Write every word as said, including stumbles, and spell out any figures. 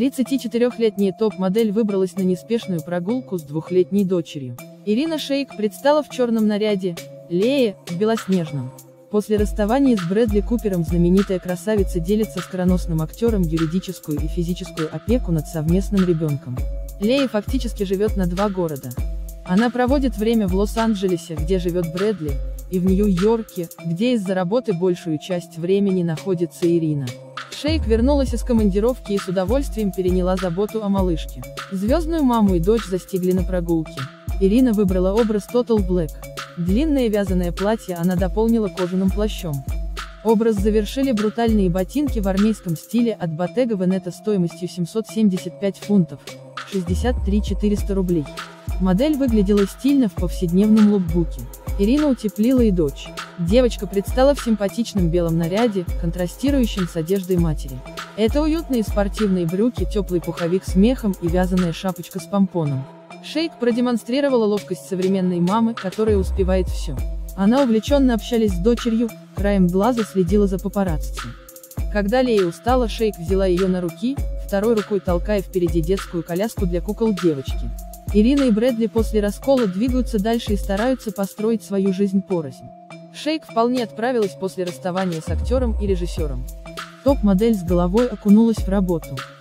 тридцатичетырёхлетняя топ-модель выбралась на неспешную прогулку с двухлетней дочерью. Ирина Шейк предстала в черном наряде, Лея – в белоснежном. После расставания с Брэдли Купером знаменитая красавица делит со скороносным актером юридическую и физическую опеку над совместным ребенком. Лея фактически живет на два города. Она проводит время в Лос-Анджелесе, где живет Брэдли, и в Нью-Йорке, где из-за работы большую часть времени находится Ирина. Шейк вернулась из командировки и с удовольствием переняла заботу о малышке. Звездную маму и дочь застигли на прогулке. Ирина выбрала образ Total Black. Длинное вязаное платье она дополнила кожаным плащом. Образ завершили брутальные ботинки в армейском стиле от Bottega Veneta стоимостью семьсот семьдесят пять фунтов, шестьдесят три тысячи четыреста рублей. Модель выглядела стильно в повседневном лукбуке. Ирина утеплила и дочь. Девочка предстала в симпатичном белом наряде, контрастирующем с одеждой матери. Это уютные спортивные брюки, теплый пуховик с мехом и вязаная шапочка с помпоном. Шейк продемонстрировала ловкость современной мамы, которая успевает все. Она увлеченно общалась с дочерью, краем глаза следила за папарацци. Когда Лея устала, Шейк взяла ее на руки, второй рукой толкая впереди детскую коляску для кукол девочки. Ирина и Брэдли после раскола двигаются дальше и стараются построить свою жизнь порознь. Шейк вполне отправилась после расставания с актером и режиссером. Топ-модель с головой окунулась в работу.